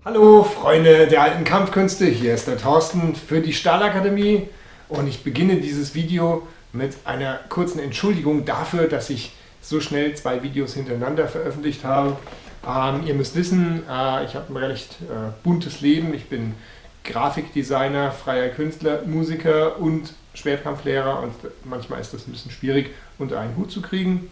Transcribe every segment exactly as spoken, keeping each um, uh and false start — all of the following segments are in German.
Hallo Freunde der alten Kampfkünste, hier ist der Thorsten für die Stahlakademie und ich beginne dieses Video mit einer kurzen Entschuldigung dafür, dass ich so schnell zwei Videos hintereinander veröffentlicht habe. Ähm, ihr müsst wissen, äh, ich habe ein recht äh, buntes Leben. Ich bin Grafikdesigner, freier Künstler, Musiker und Schwertkampflehrer und manchmal ist das ein bisschen schwierig unter einen Hut zu kriegen.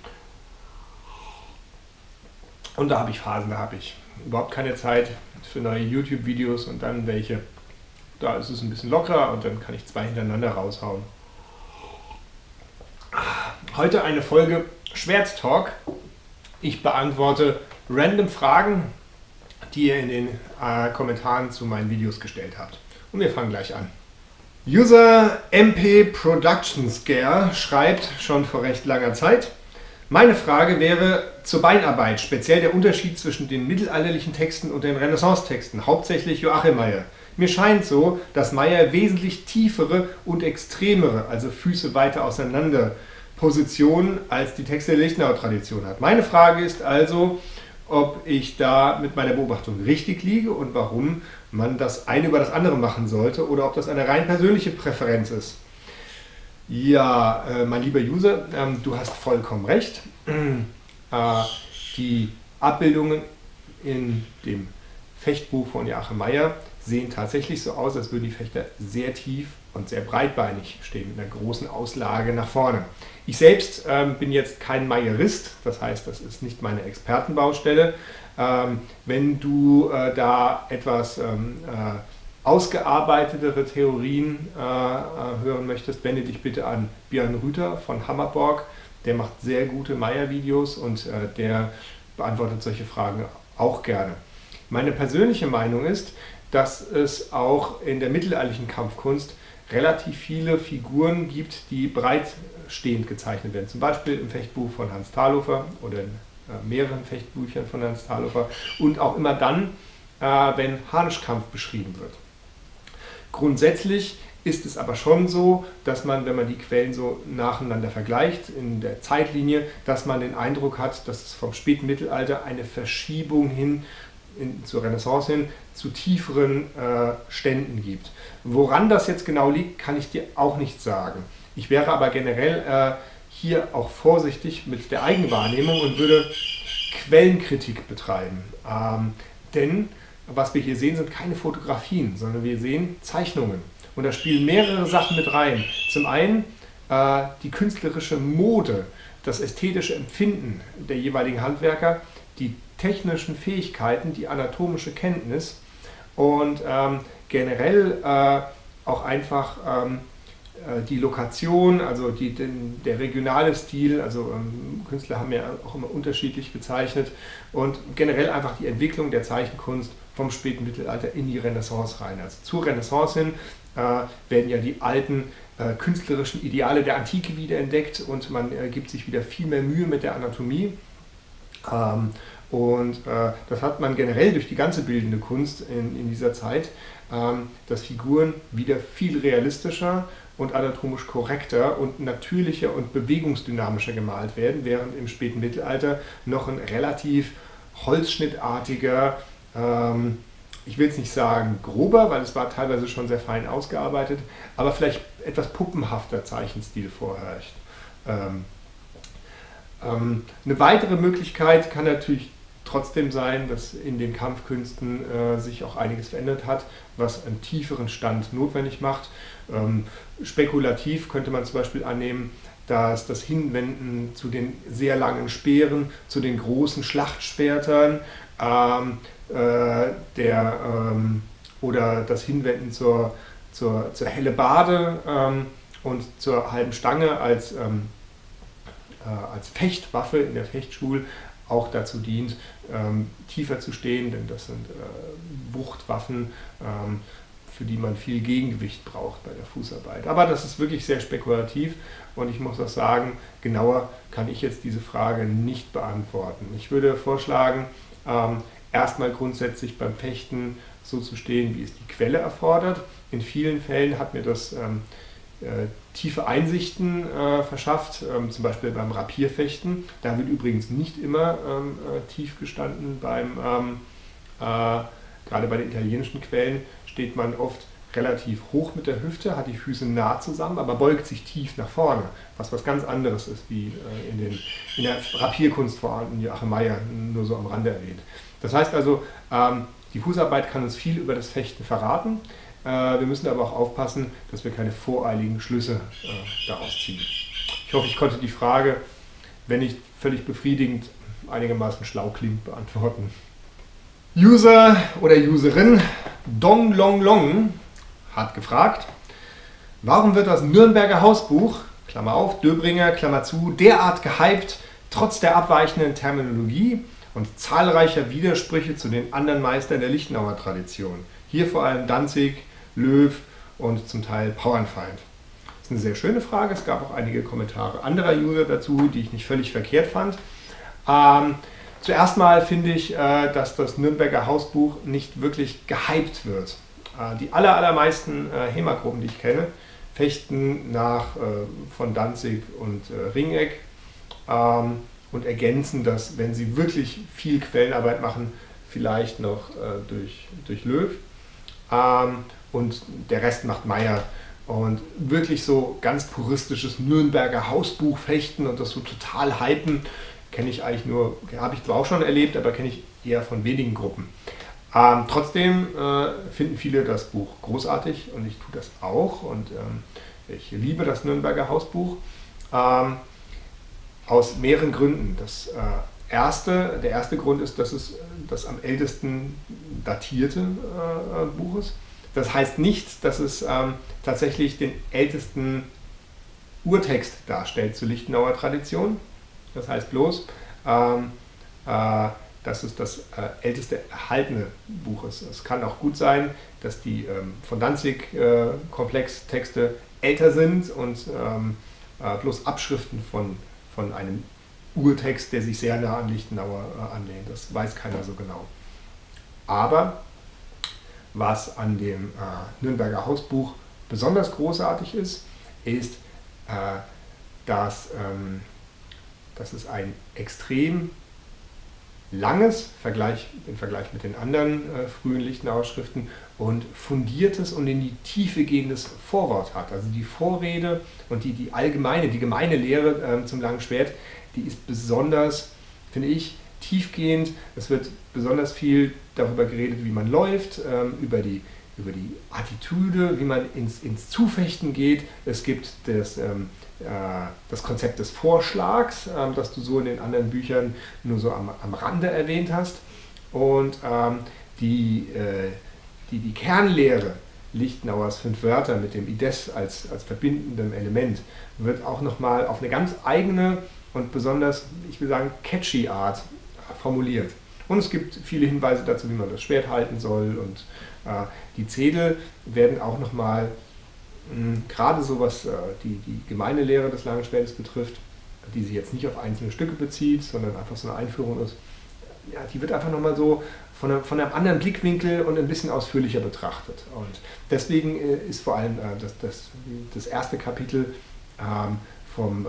Und da habe ich Phasen, da habe ich überhaupt keine Zeit für neue YouTube-Videos und dann welche. Da ist es ein bisschen lockerer und dann kann ich zwei hintereinander raushauen. Heute eine Folge Schwerttalk. Ich beantworte random Fragen, die ihr in den äh, Kommentaren zu meinen Videos gestellt habt. Und wir fangen gleich an. User M P Production Scare schreibt schon vor recht langer Zeit: Meine Frage wäre zur Beinarbeit, speziell der Unterschied zwischen den mittelalterlichen Texten und den Renaissance-Texten, hauptsächlich Joachim Meyer. Mir scheint so, dass Meyer wesentlich tiefere und extremere, also Füße weiter auseinander, Positionen als die Texte der Lichtenauer-Tradition hat. Meine Frage ist also, ob ich da mit meiner Beobachtung richtig liege und warum man das eine über das andere machen sollte oder ob das eine rein persönliche Präferenz ist. Ja, äh, mein lieber User, ähm, du hast vollkommen recht. Äh, die Abbildungen in dem Fechtbuch von Joachim Meyer sehen tatsächlich so aus, als würden die Fechter sehr tief und sehr breitbeinig stehen, mit einer großen Auslage nach vorne. Ich selbst ähm, bin jetzt kein Meyerist, das heißt, das ist nicht meine Expertenbaustelle. Ähm, wenn du äh, da etwas ähm, äh, ausgearbeitetere Theorien äh, hören möchtest, wende dich bitte an Björn Rüther von Hammerborg. Der macht sehr gute Meyer-Videos und äh, der beantwortet solche Fragen auch gerne. Meine persönliche Meinung ist, dass es auch in der mittelalterlichen Kampfkunst relativ viele Figuren gibt, die breitstehend gezeichnet werden. Zum Beispiel im Fechtbuch von Hans Thalhofer oder in äh, mehreren Fechtbüchern von Hans Thalhofer und auch immer dann, äh, wenn Harnischkampf beschrieben wird. Grundsätzlich ist es aber schon so, dass man, wenn man die Quellen so nacheinander vergleicht, in der Zeitlinie, dass man den Eindruck hat, dass es vom späten Mittelalter eine Verschiebung hin in, zur Renaissance hin zu tieferen äh, Ständen gibt. Woran das jetzt genau liegt, kann ich dir auch nicht sagen. Ich wäre aber generell äh, hier auch vorsichtig mit der Eigenwahrnehmung und würde Quellenkritik betreiben. Ähm, denn was wir hier sehen, sind keine Fotografien, sondern wir sehen Zeichnungen. Und da spielen mehrere Sachen mit rein. Zum einen äh, die künstlerische Mode, das ästhetische Empfinden der jeweiligen Handwerker, die technischen Fähigkeiten, die anatomische Kenntnis und ähm, generell äh, auch einfach ähm, die Lokation, also die, den, der regionale Stil, also ähm, Künstler haben ja auch immer unterschiedlich gezeichnet und generell einfach die Entwicklung der Zeichenkunst vom späten Mittelalter in die Renaissance rein. Also zur Renaissance hin äh, werden ja die alten äh, künstlerischen Ideale der Antike wiederentdeckt und man äh, gibt sich wieder viel mehr Mühe mit der Anatomie. Ähm, und äh, das hat man generell durch die ganze bildende Kunst in, in dieser Zeit, ähm, dass Figuren wieder viel realistischer und anatomisch korrekter und natürlicher und bewegungsdynamischer gemalt werden, während im späten Mittelalter noch ein relativ holzschnittartiger, ähm, ich will es nicht sagen grober, weil es war teilweise schon sehr fein ausgearbeitet, aber vielleicht etwas puppenhafter Zeichenstil vorherrscht. Ähm, ähm, eine weitere Möglichkeit kann natürlich trotzdem sein, dass in den Kampfkünsten äh, sich auch einiges verändert hat, was einen tieferen Stand notwendig macht. Ähm, spekulativ könnte man zum Beispiel annehmen, dass das Hinwenden zu den sehr langen Speeren, zu den großen Schlachtschwertern ähm, äh, der, ähm, oder das Hinwenden zur, zur, zur Hellebarde ähm, und zur halben Stange als, ähm, äh, als Fechtwaffe in der Fechtschule auch dazu dient, ähm, tiefer zu stehen, denn das sind äh, Wuchtwaffen, ähm, für die man viel Gegengewicht braucht bei der Fußarbeit. Aber das ist wirklich sehr spekulativ und ich muss auch sagen, genauer kann ich jetzt diese Frage nicht beantworten. Ich würde vorschlagen, ähm, erstmal grundsätzlich beim Fechten so zu stehen, wie es die Quelle erfordert. In vielen Fällen hat mir das ähm, äh, tiefe Einsichten äh, verschafft, ähm, zum Beispiel beim Rapierfechten. Da wird übrigens nicht immer ähm, äh, tief gestanden beim, ähm, äh, Gerade bei den italienischen Quellen steht man oft relativ hoch mit der Hüfte, hat die Füße nah zusammen, aber beugt sich tief nach vorne, was was ganz anderes ist, wie äh, in, den, in der Rapierkunst vorhanden, Joachim Meyer nur so am Rande erwähnt. Das heißt also, ähm, die Fußarbeit kann uns viel über das Fechten verraten. Äh, wir müssen aber auch aufpassen, dass wir keine voreiligen Schlüsse äh, daraus ziehen. Ich hoffe, ich konnte die Frage, wenn nicht völlig befriedigend, einigermaßen schlau klingt, beantworten. User oder Userin Dong Long Long hat gefragt, warum wird das Nürnberger Hausbuch, Klammer auf, Döbringer, Klammer zu, derart gehypt, trotz der abweichenden Terminologie und zahlreicher Widersprüche zu den anderen Meistern der Lichtenauer Tradition. Hier vor allem Danzig, Löw und zum Teil Bauernfeind. Das ist eine sehr schöne Frage. Es gab auch einige Kommentare anderer User dazu, die ich nicht völlig verkehrt fand. Ähm, zuerst mal finde ich, äh, dass das Nürnberger Hausbuch nicht wirklich gehypt wird. Äh, die aller, allermeisten äh, HEMA-Gruppen, die ich kenne, fechten nach äh, von Danzig und äh, Ringeck ähm, und ergänzen das, wenn sie wirklich viel Quellenarbeit machen, vielleicht noch äh, durch, durch Löw. Ähm, und der Rest macht Meyer. Und wirklich so ganz puristisches Nürnberger Hausbuch fechten und das so total hypen, kenne ich eigentlich nur, habe ich zwar auch schon erlebt, aber kenne ich eher von wenigen Gruppen. Ähm, trotzdem äh, finden viele das Buch großartig und ich tue das auch und ähm, ich liebe das Nürnberger Hausbuch ähm, aus mehreren Gründen. Das, äh, erste, der erste Grund ist, dass es das am ältesten datierte äh, Buch ist. Das heißt nicht, dass es ähm, tatsächlich den ältesten Urtext darstellt zur Lichtenauer Tradition. Das heißt bloß, ähm, äh, dass es das äh, älteste erhaltene Buch ist. Es kann auch gut sein, dass die ähm, von Danzig äh, Komplextexte älter sind und ähm, äh, bloß Abschriften von, von einem Urtext, der sich sehr nah an Lichtenauer äh, anlehnt. Das weiß keiner so genau. Aber was an dem äh, Nürnberger Hausbuch besonders großartig ist, ist, äh, dass, ähm, dass es ein extrem langes Vergleich, im Vergleich mit den anderen äh, frühen Lichtenauer Schriften und fundiertes und in die Tiefe gehendes Vorwort hat. Also die Vorrede und die, die allgemeine, die gemeine Lehre äh, zum Langen Schwert, die ist besonders, finde ich, tiefgehend. Es wird besonders viel darüber geredet, wie man läuft, ähm, über die, über die Attitüde, wie man ins, ins Zufechten geht. Es gibt das, ähm, äh, das Konzept des Vorschlags, ähm, das du so in den anderen Büchern nur so am, am Rande erwähnt hast. Und ähm, die, äh, die, die Kernlehre Lichtenauers fünf Wörter mit dem Ides als, als verbindendem Element wird auch nochmal auf eine ganz eigene und besonders, ich will sagen, catchy Art formuliert. Und es gibt viele Hinweise dazu, wie man das Schwert halten soll und äh, die Zedel werden auch nochmal, gerade so was äh, die, die gemeine Lehre des Langen Schwertes betrifft, die sich jetzt nicht auf einzelne Stücke bezieht, sondern einfach so eine Einführung ist, ja, die wird einfach nochmal so von einem, von einem anderen Blickwinkel und ein bisschen ausführlicher betrachtet. Und deswegen äh, ist vor allem äh, das, das, das erste Kapitel ähm, vom,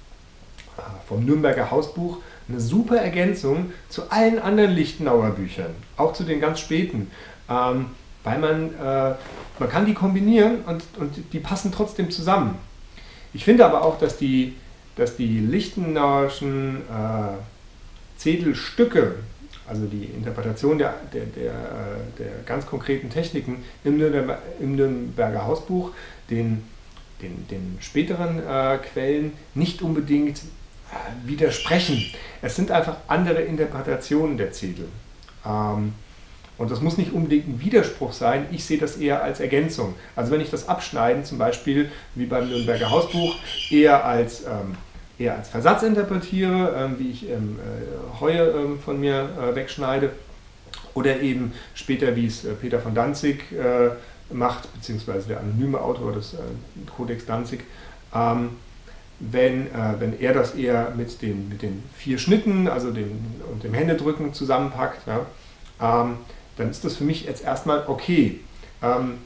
äh, vom Nürnberger Hausbuch eine super Ergänzung zu allen anderen Lichtenauer Büchern, auch zu den ganz späten, ähm, weil man, äh, man kann die kombinieren und, und die passen trotzdem zusammen. Ich finde aber auch, dass die, dass die lichtenauerischen äh, Zedelstücke, also die Interpretation der, der, der, der ganz konkreten Techniken im Nürnberger, im Nürnberger Hausbuch, den, den, den späteren äh, Quellen nicht unbedingt widersprechen. Es sind einfach andere Interpretationen der Zedel. Ähm, und das muss nicht unbedingt ein Widerspruch sein, ich sehe das eher als Ergänzung. Also wenn ich das Abschneiden, zum Beispiel wie beim Nürnberger Hausbuch, eher als, ähm, eher als Versatz interpretiere, ähm, wie ich ähm, äh, Heue ähm, von mir äh, wegschneide, oder eben später, wie es äh, Peter von Danzig äh, macht, beziehungsweise der anonyme Autor des äh, Codex Danzig, ähm, Wenn, äh, wenn er das eher mit den, mit den vier Schnitten, also dem, und dem Händedrücken zusammenpackt, ja, ähm, dann ist das für mich jetzt erstmal okay. Ähm,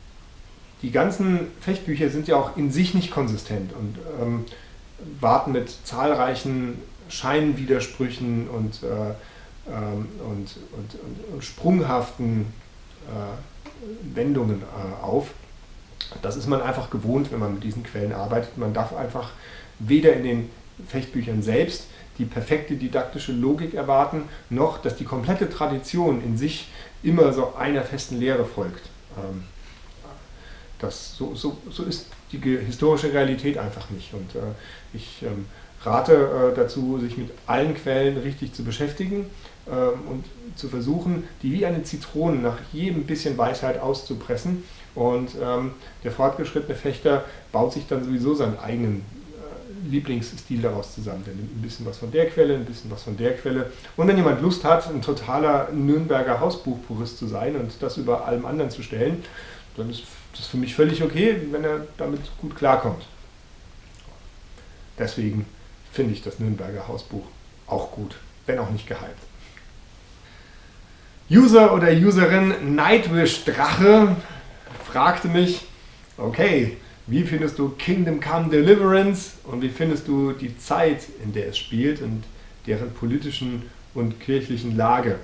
die ganzen Fechtbücher sind ja auch in sich nicht konsistent und ähm, warten mit zahlreichen Scheinwidersprüchen und äh, ähm, und, und, und, und sprunghaften äh, Wendungen äh, auf. Das ist man einfach gewohnt, wenn man mit diesen Quellen arbeitet. Man darf einfach weder in den Fechtbüchern selbst die perfekte didaktische Logik erwarten, noch dass die komplette Tradition in sich immer so einer festen Lehre folgt. Ähm, das, so, so, so ist die historische Realität einfach nicht. Und äh, ich ähm, rate äh, dazu, sich mit allen Quellen richtig zu beschäftigen ähm, und zu versuchen, die wie eine Zitrone nach jedem bisschen Weisheit auszupressen. Und ähm, der fortgeschrittene Fechter baut sich dann sowieso seinen eigenen äh, Lieblingsstil daraus zusammen. Der nimmt ein bisschen was von der Quelle, ein bisschen was von der Quelle. Und wenn jemand Lust hat, ein totaler Nürnberger Hausbuchpurist zu sein und das über allem anderen zu stellen, dann ist das für mich völlig okay, wenn er damit gut klarkommt. Deswegen finde ich das Nürnberger Hausbuch auch gut, wenn auch nicht gehypt. User oder Userin Nightwish Drache fragte mich, okay, wie findest du Kingdom Come Deliverance und wie findest du die Zeit, in der es spielt und deren politischen und kirchlichen Lage?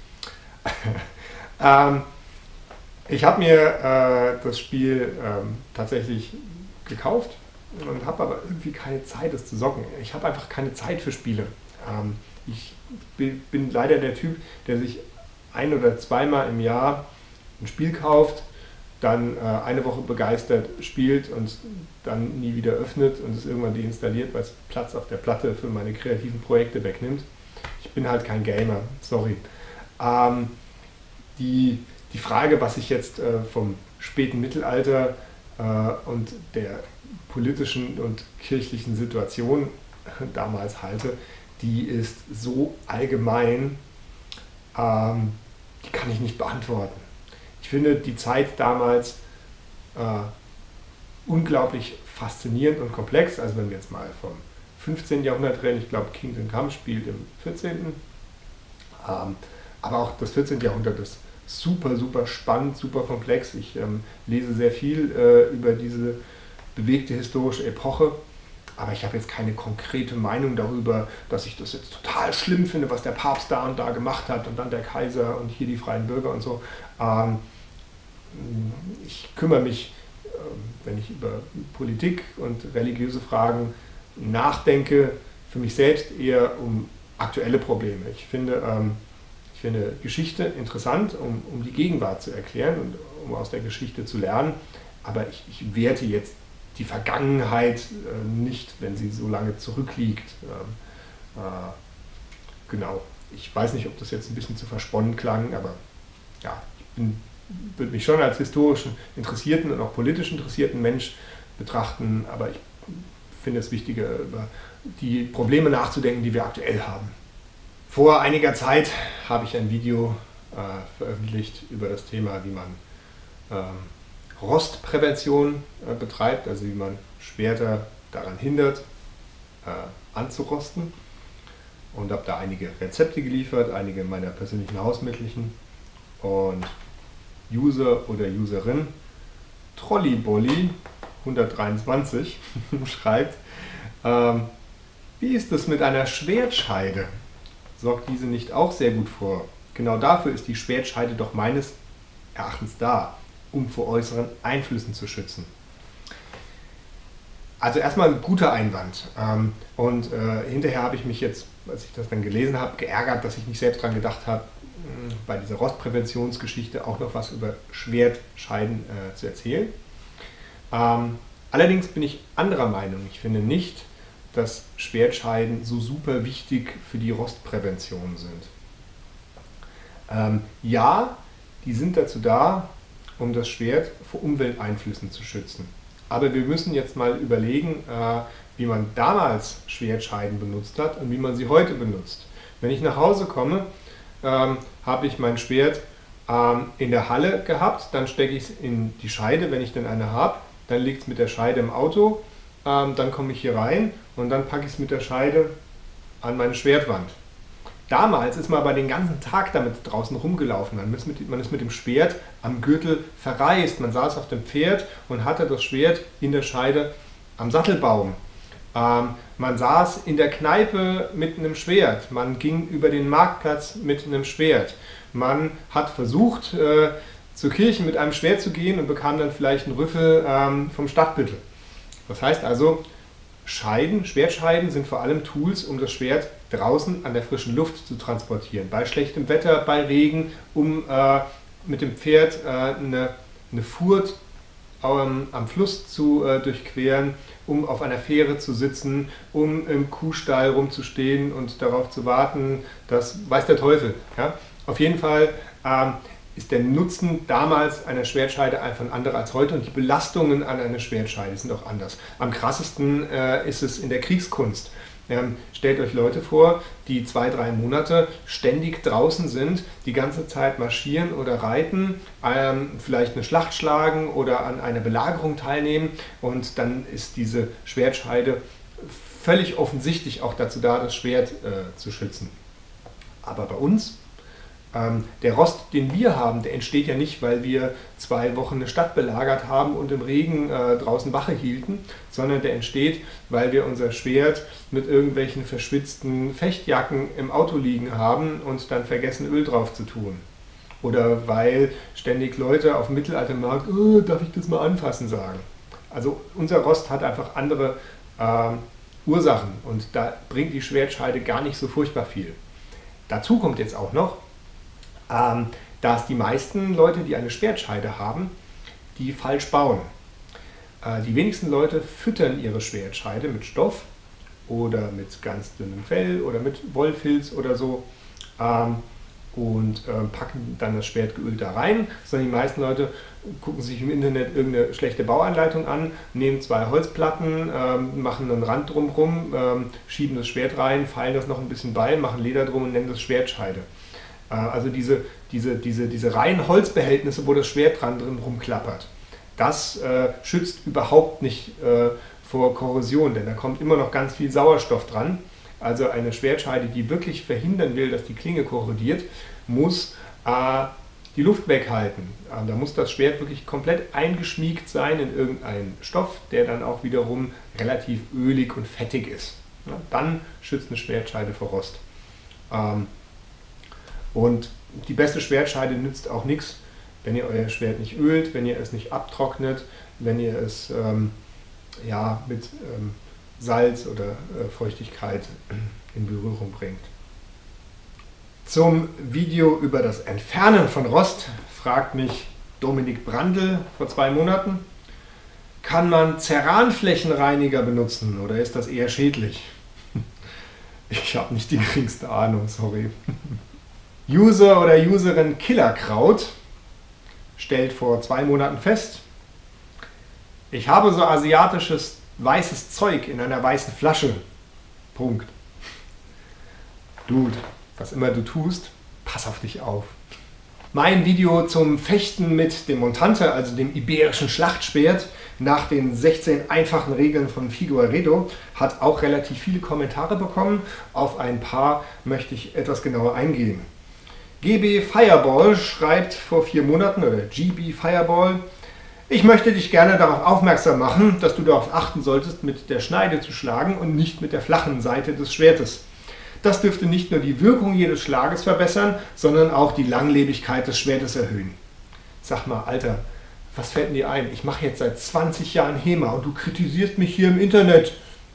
ähm, ich habe mir äh, das Spiel ähm, tatsächlich gekauft und habe aber irgendwie keine Zeit, es zu zocken. Ich habe einfach keine Zeit für Spiele. Ähm, ich bin leider der Typ, der sich ein- oder zweimal im Jahr ein Spiel kauft, dann äh, eine Woche begeistert spielt und dann nie wieder öffnet und es irgendwann deinstalliert, weil es Platz auf der Platte für meine kreativen Projekte wegnimmt. Ich bin halt kein Gamer, sorry. Ähm, die, die Frage, was ich jetzt äh, vom späten Mittelalter äh, und der politischen und kirchlichen Situation damals halte, die ist so allgemein, ähm, die kann ich nicht beantworten. Ich finde die Zeit damals äh, unglaublich faszinierend und komplex. Also wenn wir jetzt mal vom fünfzehnten Jahrhundert reden, ich glaube Kingdom Come spielt im vierzehnten Ähm, aber auch das vierzehnte Jahrhundert ist super, super spannend, super komplex. Ich ähm, lese sehr viel äh, über diese bewegte historische Epoche. Aber ich habe jetzt keine konkrete Meinung darüber, dass ich das jetzt total schlimm finde, was der Papst da und da gemacht hat und dann der Kaiser und hier die freien Bürger und so. Ähm, ich kümmere mich, äh, wenn ich über Politik und religiöse Fragen nachdenke, für mich selbst eher um aktuelle Probleme. Ich finde, ähm, ich finde Geschichte interessant, um, um die Gegenwart zu erklären und um aus der Geschichte zu lernen. Aber ich, ich werte jetzt die Vergangenheit äh, nicht, wenn sie so lange zurückliegt. Ähm, äh, genau. Ich weiß nicht, ob das jetzt ein bisschen zu versponnen klang, aber ja, ich bin, würde mich schon als historischen interessierten und auch politisch interessierten Mensch betrachten, aber ich finde es wichtiger, über die Probleme nachzudenken, die wir aktuell haben. Vor einiger Zeit habe ich ein Video äh, veröffentlicht über das Thema, wie man ähm, Rostprävention äh, betreibt, also wie man Schwerter daran hindert, äh, anzurosten. Und habe da einige Rezepte geliefert, einige meiner persönlichen hausmittelchen. Und User oder Userin Trollibolli hundertdreiundzwanzig schreibt, ähm, wie ist es mit einer Schwertscheide? Sorgt diese nicht auch sehr gut vor? Genau dafür ist die Schwertscheide doch meines Erachtens da, um vor äußeren Einflüssen zu schützen. Also erstmal ein guter Einwand. Ähm, und äh, hinterher habe ich mich jetzt, als ich das dann gelesen habe, geärgert, dass ich nicht selbst daran gedacht habe, mh, bei dieser Rostpräventionsgeschichte auch noch was über Schwertscheiden äh, zu erzählen. Ähm, allerdings bin ich anderer Meinung. Ich finde nicht, dass Schwertscheiden so super wichtig für die Rostprävention sind. Ähm, ja, die sind dazu da, um das Schwert vor Umwelteinflüssen zu schützen. Aber wir müssen jetzt mal überlegen, äh, wie man damals Schwertscheiden benutzt hat und wie man sie heute benutzt. Wenn ich nach Hause komme, ähm, habe ich mein Schwert ähm, in der Halle gehabt, dann stecke ich es in die Scheide, wenn ich denn eine habe, dann liegt es mit der Scheide im Auto, ähm, dann komme ich hier rein und dann packe ich es mit der Scheide an meine Schwertwand. Damals ist man aber den ganzen Tag damit draußen rumgelaufen. Man ist, mit, man ist mit dem Schwert am Gürtel verreist. Man saß auf dem Pferd und hatte das Schwert in der Scheide am Sattelbaum. Ähm, man saß in der Kneipe mit einem Schwert, man ging über den Marktplatz mit einem Schwert, man hat versucht, äh, zur Kirche mit einem Schwert zu gehen und bekam dann vielleicht einen Rüffel ähm, vom Stadtbüttel. Das heißt also, Scheiden, Schwertscheiden sind vor allem Tools, um das Schwert draußen an der frischen Luft zu transportieren. Bei schlechtem Wetter, bei Regen, um äh, mit dem Pferd äh, eine, eine Furt ähm, am Fluss zu äh, durchqueren, um auf einer Fähre zu sitzen, um im Kuhstall rumzustehen und darauf zu warten, das weiß der Teufel. Ja? Auf jeden Fall ähm, ist der Nutzen damals einer Schwertscheide einfach ein anderer als heute und die Belastungen an einer Schwertscheide sind auch anders. Am krassesten äh, ist es in der Kriegskunst. Ähm, stellt euch Leute vor, die zwei, drei Monate ständig draußen sind, die ganze Zeit marschieren oder reiten, ähm, vielleicht eine Schlacht schlagen oder an einer Belagerung teilnehmen und dann ist diese Schwertscheide völlig offensichtlich auch dazu da, das Schwert äh, zu schützen. Aber bei uns, ähm, der Rost, den wir haben, der entsteht ja nicht, weil wir zwei Wochen eine Stadt belagert haben und im Regen äh, draußen Wache hielten, sondern der entsteht, weil wir unser Schwert mit irgendwelchen verschwitzten Fechtjacken im Auto liegen haben und dann vergessen, Öl drauf zu tun. Oder weil ständig Leute auf dem Mittelaltermarkt, oh, darf ich das mal anfassen, sagen. Also unser Rost hat einfach andere äh, Ursachen und da bringt die Schwertscheide gar nicht so furchtbar viel. Dazu kommt jetzt auch noch, ähm, dass die meisten Leute, die eine Schwertscheide haben, die falsch bauen. Äh, die wenigsten Leute füttern ihre Schwertscheide mit Stoff oder mit ganz dünnem Fell oder mit Wollfilz oder so ähm, und äh, packen dann das Schwert geölt da rein, sondern die meisten Leute gucken sich im Internet irgendeine schlechte Bauanleitung an, nehmen zwei Holzplatten, ähm, machen einen Rand drumherum, ähm, schieben das Schwert rein, feilen das noch ein bisschen bei, machen Leder drum und nennen das Schwertscheide. Äh, also diese, diese, diese, diese reinen Holzbehältnisse, wo das Schwert dran drin rumklappert, das äh, schützt überhaupt nicht äh, vor Korrosion, denn da kommt immer noch ganz viel Sauerstoff dran. Also eine Schwertscheide, die wirklich verhindern will, dass die Klinge korrodiert, muss äh, die Luft weghalten. Äh, da muss das Schwert wirklich komplett eingeschmiegt sein in irgendeinen Stoff, der dann auch wiederum relativ ölig und fettig ist. Ja, dann schützt eine Schwertscheide vor Rost. Ähm, und die beste Schwertscheide nützt auch nichts, wenn ihr euer Schwert nicht ölt, wenn ihr es nicht abtrocknet, wenn ihr es ähm, ja, mit ähm, Salz oder äh, Feuchtigkeit in Berührung bringt. Zum Video über das Entfernen von Rost fragt mich Dominik Brandl vor zwei Monaten. Kann man Ceranflächenreiniger benutzen oder ist das eher schädlich? Ich habe nicht die geringste Ahnung, sorry. User oder Userin Killerkraut stellt vor zwei Monaten fest, ich habe so asiatisches weißes Zeug in einer weißen Flasche. Punkt. Dude, was immer du tust, pass auf dich auf. Mein Video zum Fechten mit dem Montante, also dem iberischen Schlachtschwert, nach den sechzehn einfachen Regeln von Figueiredo, hat auch relativ viele Kommentare bekommen. Auf ein paar möchte ich etwas genauer eingehen. G B Fireball schreibt vor vier Monaten, oder G B Fireball, ich möchte dich gerne darauf aufmerksam machen, dass du darauf achten solltest, mit der Schneide zu schlagen und nicht mit der flachen Seite des Schwertes. Das dürfte nicht nur die Wirkung jedes Schlages verbessern, sondern auch die Langlebigkeit des Schwertes erhöhen. Sag mal, Alter, was fällt dir ein? Ich mache jetzt seit zwanzig Jahren HEMA und du kritisierst mich hier im Internet.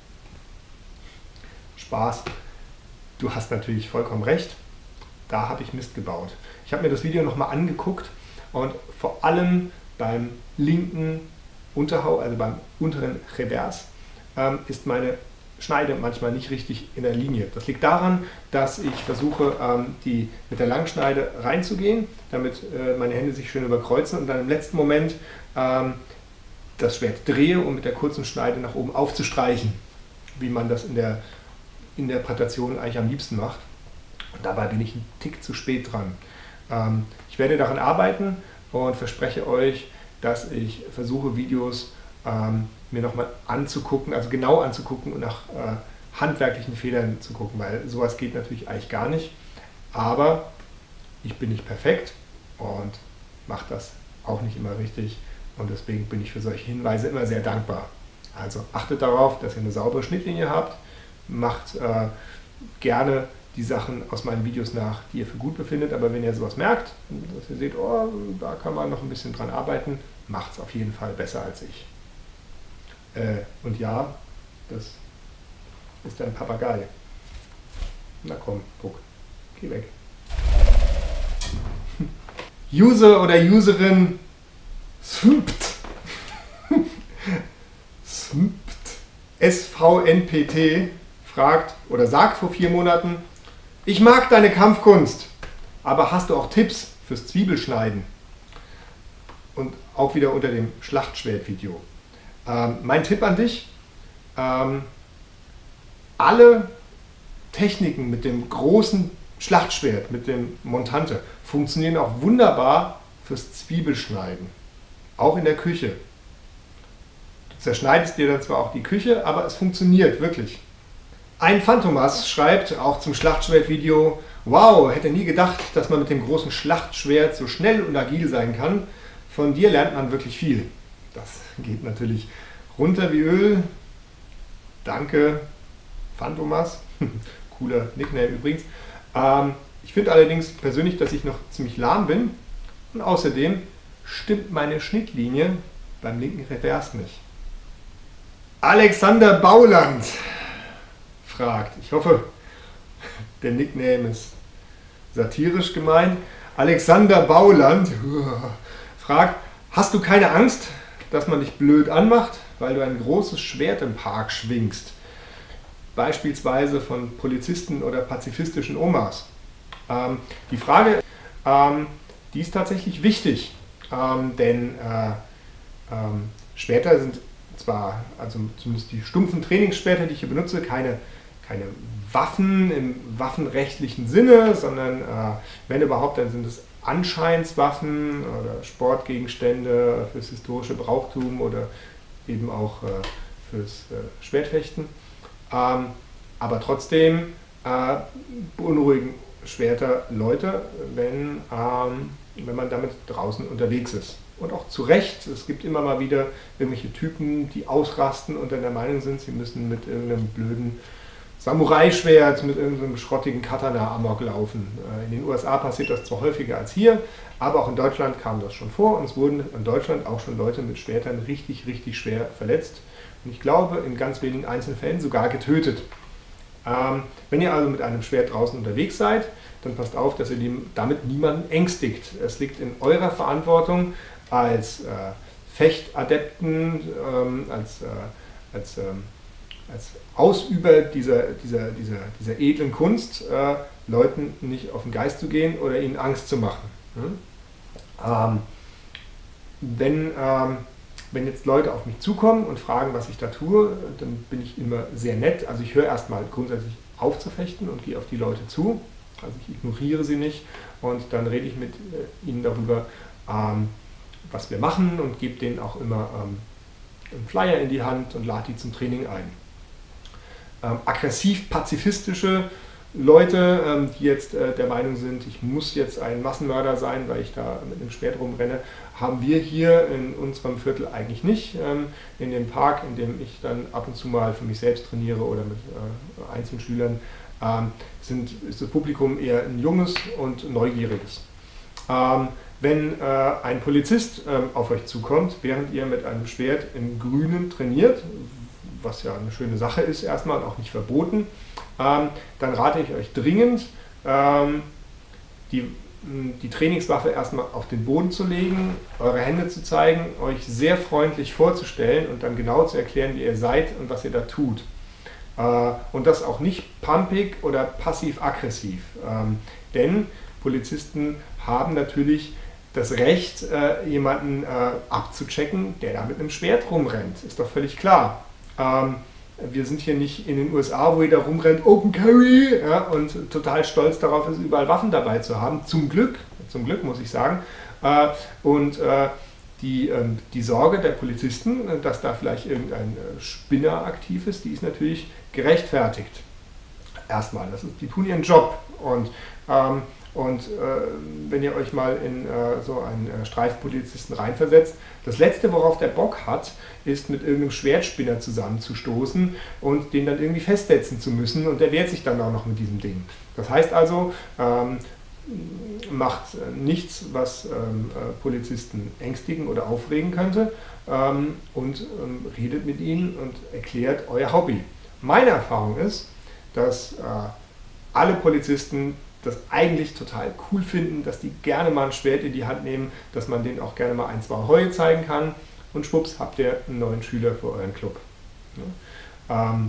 Spaß. Du hast natürlich vollkommen recht. Da habe ich Mist gebaut. Ich habe mir das Video nochmal angeguckt und vor allem beim linken Unterhau, also beim unteren Revers, ähm, ist meine Schneide manchmal nicht richtig in der Linie. Das liegt daran, dass ich versuche, ähm, die, mit der Langschneide reinzugehen, damit äh, meine Hände sich schön überkreuzen und dann im letzten Moment ähm, das Schwert drehe, um mit der kurzen Schneide nach oben aufzustreichen, wie man das in der Interpretation eigentlich am liebsten macht. Und dabei bin ich einen Tick zu spät dran. Ähm, ich werde daran arbeiten und verspreche euch, dass ich versuche, Videos ähm, mir nochmal anzugucken, also genau anzugucken und nach äh, handwerklichen Fehlern zu gucken, weil sowas geht natürlich eigentlich gar nicht. Aber ich bin nicht perfekt und mache das auch nicht immer richtig und deswegen bin ich für solche Hinweise immer sehr dankbar. Also achtet darauf, dass ihr eine saubere Schnittlinie habt, macht äh, gerne die Sachen aus meinen Videos nach, die ihr für gut befindet, aber wenn ihr sowas merkt, dass ihr seht, oh, da kann man noch ein bisschen dran arbeiten, macht es auf jeden Fall besser als ich. Äh, und ja, das ist ein Papagei. Na komm, guck, geh weg. User oder Userin Svnpt S V N P T fragt oder sagt vor vier Monaten: Ich mag deine Kampfkunst, aber hast du auch Tipps fürs Zwiebelschneiden? Und auch wieder unter dem Schlachtschwert-Video. Ähm, mein Tipp an dich: ähm, Alle Techniken mit dem großen Schlachtschwert, mit dem Montante, funktionieren auch wunderbar fürs Zwiebelschneiden. Auch in der Küche. Du zerschneidest dir dann zwar auch die Küche, aber es funktioniert wirklich. Ein Phantomas schreibt auch zum Schlachtschwert-Video: Wow, hätte nie gedacht, dass man mit dem großen Schlachtschwert so schnell und agil sein kann. Von dir lernt man wirklich viel. Das geht natürlich runter wie Öl. Danke, Phantomas. Cooler Nickname übrigens. Ähm, ich finde allerdings persönlich, dass ich noch ziemlich lahm bin. Und außerdem stimmt meine Schnittlinie beim linken Revers nicht. Alexander Bauland fragt, ich hoffe, der Nickname ist satirisch gemeint. Alexander Bauland fragt: Hast du keine Angst, dass man dich blöd anmacht, weil du ein großes Schwert im Park schwingst? Beispielsweise von Polizisten oder pazifistischen Omas. Ähm, die Frage, ähm, die ist tatsächlich wichtig, ähm, denn äh, ähm, Schwerter sind zwar, also zumindest die stumpfen Trainingsschwerter, die ich hier benutze, keine, keine Waffen im waffenrechtlichen Sinne, sondern äh, wenn überhaupt, dann sind es Anscheinswaffen oder Sportgegenstände fürs historische Brauchtum oder eben auch äh, fürs äh, Schwertfechten. Ähm, aber trotzdem äh, beunruhigen Schwerter Leute, wenn, ähm, wenn man damit draußen unterwegs ist. Und auch zu Recht, es gibt immer mal wieder irgendwelche Typen, die ausrasten und dann der Meinung sind, sie müssen mit irgendeinem blöden Samurai-Schwert, mit irgendeinem schrottigen Katana amok laufen. Äh, in den U S A passiert das zwar häufiger als hier, aber auch in Deutschland kam das schon vor und es wurden in Deutschland auch schon Leute mit Schwertern richtig, richtig schwer verletzt. Und ich glaube, in ganz wenigen Einzelfällen sogar getötet. Ähm, wenn ihr also mit einem Schwert draußen unterwegs seid, dann passt auf, dass ihr damit niemanden ängstigt. Es liegt in eurer Verantwortung als äh, Fechtadepten, ähm, als, äh, als, ähm, als Ausüber dieser, dieser, dieser, dieser edlen Kunst, äh, Leuten nicht auf den Geist zu gehen oder ihnen Angst zu machen. Hm? Ähm, wenn, ähm, wenn jetzt Leute auf mich zukommen und fragen, was ich da tue, dann bin ich immer sehr nett. Also ich höre erstmal grundsätzlich auf zu fechten und gehe auf die Leute zu. Also ich ignoriere sie nicht und dann rede ich mit äh, ihnen darüber, ähm, was wir machen und gebe denen auch immer ähm, einen Flyer in die Hand und lade die zum Training ein. Ähm, aggressiv-pazifistische Leute, ähm, die jetzt äh, der Meinung sind, ich muss jetzt ein Massenmörder sein, weil ich da mit einem Schwert rumrenne, haben wir hier in unserem Viertel eigentlich nicht. Ähm, in dem Park, in dem ich dann ab und zu mal für mich selbst trainiere oder mit äh, Einzelschülern, ähm, sind, ist das Publikum eher ein junges und neugieriges. Ähm, wenn äh, ein Polizist ähm, auf euch zukommt, während ihr mit einem Schwert im Grünen trainiert, was ja eine schöne Sache ist erstmal, auch nicht verboten, ähm, dann rate ich euch dringend, ähm, die, die Trainingswaffe erstmal auf den Boden zu legen, eure Hände zu zeigen, euch sehr freundlich vorzustellen und dann genau zu erklären, wie ihr seid und was ihr da tut. Äh, und das auch nicht pumpig oder passiv-aggressiv, ähm, denn Polizisten haben natürlich das Recht, äh, jemanden äh, abzuchecken, der da mit einem Schwert rumrennt. Ist doch völlig klar. Ähm, wir sind hier nicht in den U S A, wo jeder rumrennt, Open Carry, ja, und total stolz darauf ist, überall Waffen dabei zu haben. Zum Glück, zum Glück muss ich sagen. Äh, und äh, die, äh, die Sorge der Polizisten, dass da vielleicht irgendein äh, Spinner aktiv ist, die ist natürlich gerechtfertigt. Erstmal, das ist, die tun ihren Job. Und ähm, Und äh, wenn ihr euch mal in äh, so einen äh, Streifenpolizisten reinversetzt, das Letzte, worauf der Bock hat, ist mit irgendeinem Schwertspinner zusammenzustoßen und den dann irgendwie festsetzen zu müssen, und der wehrt sich dann auch noch mit diesem Ding. Das heißt also, ähm, macht nichts, was ähm, äh, Polizisten ängstigen oder aufregen könnte, ähm, und ähm, redet mit ihnen und erklärt euer Hobby. Meine Erfahrung ist, dass äh, alle Polizisten das eigentlich total cool finden, dass die gerne mal ein Schwert in die Hand nehmen, dass man denen auch gerne mal ein, zwei Heue zeigen kann, und schwupps habt ihr einen neuen Schüler für euren Club. Ja? Ähm,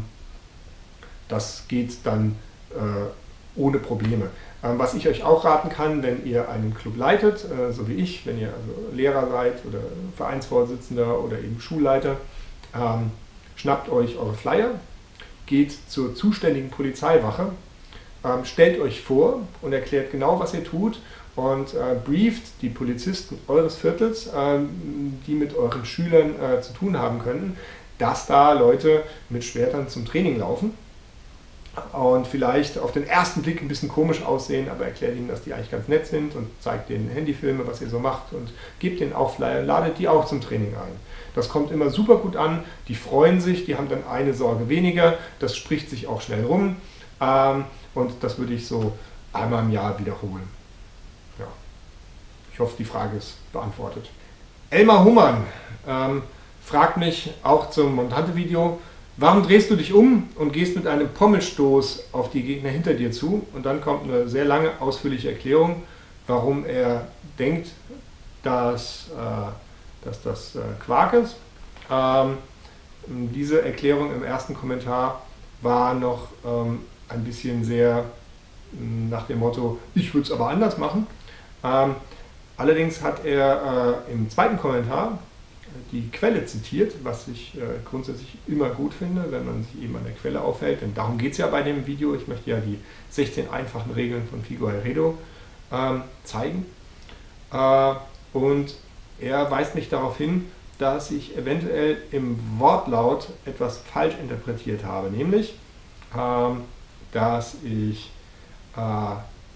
das geht dann äh, ohne Probleme. Ähm, was ich euch auch raten kann, wenn ihr einen Club leitet, äh, so wie ich, wenn ihr also Lehrer seid oder Vereinsvorsitzender oder eben Schulleiter, ähm, schnappt euch eure Flyer, geht zur zuständigen Polizeiwache, ähm, stellt euch vor und erklärt genau, was ihr tut, und äh, brieft die Polizisten eures Viertels, ähm, die mit euren Schülern äh, zu tun haben könnten, dass da Leute mit Schwertern zum Training laufen und vielleicht auf den ersten Blick ein bisschen komisch aussehen, aber erklärt ihnen, dass die eigentlich ganz nett sind, und zeigt denen Handyfilme, was ihr so macht, und gebt denen auch Flyer, ladet die auch zum Training ein. Das kommt immer super gut an, die freuen sich, die haben dann eine Sorge weniger, das spricht sich auch schnell rum, ähm, und das würde ich so einmal im Jahr wiederholen. Ja. Ich hoffe, die Frage ist beantwortet. Elmar Humann ähm, fragt mich auch zum Montante-Video: Warum drehst du dich um und gehst mit einem Pommelstoß auf die Gegner hinter dir zu? Und dann kommt eine sehr lange, ausführliche Erklärung, warum er denkt, dass, äh, dass das äh, Quark ist. Ähm, diese Erklärung im ersten Kommentar war noch ähm, ein bisschen sehr mh, nach dem Motto, ich würde es aber anders machen. Ähm, allerdings hat er äh, im zweiten Kommentar die Quelle zitiert, was ich äh, grundsätzlich immer gut finde, wenn man sich eben an der Quelle aufhält, denn darum geht es ja bei dem Video. Ich möchte ja die sechzehn einfachen Regeln von Figueiredo ähm, zeigen. Äh, und er weist mich darauf hin, dass ich eventuell im Wortlaut etwas falsch interpretiert habe, nämlich, ähm, dass ich äh,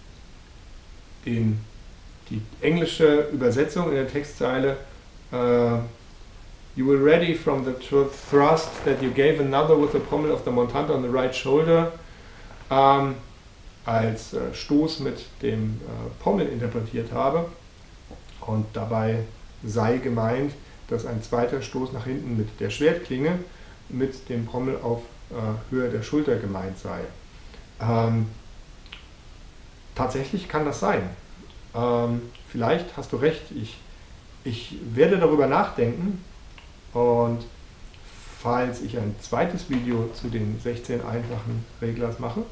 den, die englische Übersetzung in der Textzeile äh, You were ready from the thrust that you gave another with the pommel of the Montante on the right shoulder, ähm, als äh, Stoß mit dem äh, Pommel interpretiert habe, und dabei sei gemeint, dass ein zweiter Stoß nach hinten mit der Schwertklinge mit dem Pommel auf äh, Höhe der Schulter gemeint sei. Ähm, tatsächlich kann das sein. Ähm, vielleicht hast du recht, ich, ich werde darüber nachdenken. Und falls ich ein zweites Video zu den sechzehn einfachen Reglers mache,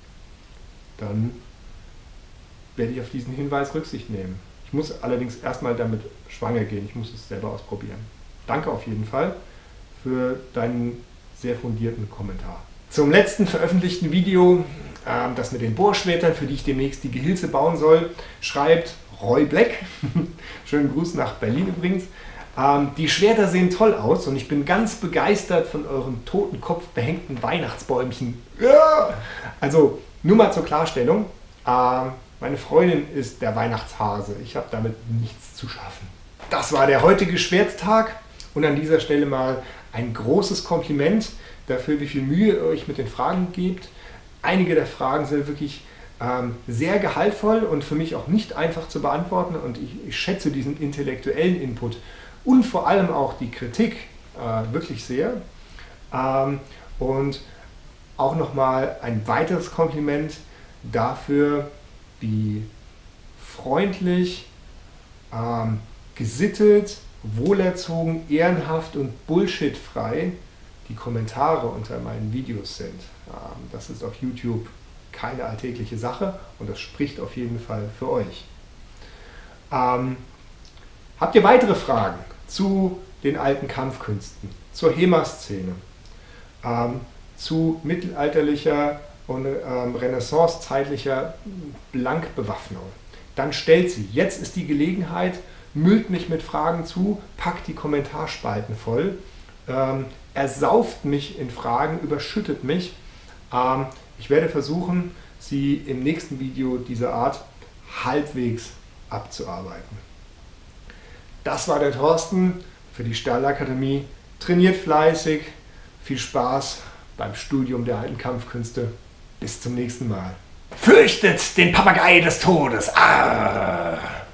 dann werde ich auf diesen Hinweis Rücksicht nehmen. Ich muss allerdings erstmal damit schwanger gehen, ich muss es selber ausprobieren. Danke auf jeden Fall für deinen sehr fundierten Kommentar. Zum letzten veröffentlichten Video, äh, das mit den Bohrschwertern, für die ich demnächst die Gehilze bauen soll, schreibt Roy Black, schönen Gruß nach Berlin übrigens: Ähm, die Schwerter sehen toll aus und ich bin ganz begeistert von eurem Totenkopf behängten Weihnachtsbäumchen. Ja! Also nur mal zur Klarstellung, ähm, meine Freundin ist der Weihnachtshase, ich habe damit nichts zu schaffen. Das war der heutige Schwerttag, und an dieser Stelle mal ein großes Kompliment dafür, wie viel Mühe ihr euch mit den Fragen gebt. Einige der Fragen sind wirklich ähm, sehr gehaltvoll und für mich auch nicht einfach zu beantworten, und ich, ich schätze diesen intellektuellen Input und vor allem auch die Kritik äh, wirklich sehr. Ähm, und auch nochmal ein weiteres Kompliment dafür, wie freundlich, ähm, gesittet, wohlerzogen, ehrenhaft und bullshitfrei die Kommentare unter meinen Videos sind. Ähm, das ist auf YouTube keine alltägliche Sache, und das spricht auf jeden Fall für euch. Ähm, habt ihr weitere Fragen zu den alten Kampfkünsten, zur HEMA-Szene, ähm, zu mittelalterlicher und ähm, renaissancezeitlicher Blankbewaffnung, dann stellt sie. Jetzt ist die Gelegenheit, müllt mich mit Fragen zu, packt die Kommentarspalten voll, ähm, ersauft mich in Fragen, überschüttet mich. Ähm, ich werde versuchen, sie im nächsten Video dieser Art halbwegs abzuarbeiten. Das war der Thorsten für die Stahlakademie. Trainiert fleißig, viel Spaß beim Studium der alten Kampfkünste. Bis zum nächsten Mal. Fürchtet den Papagei des Todes! Ah!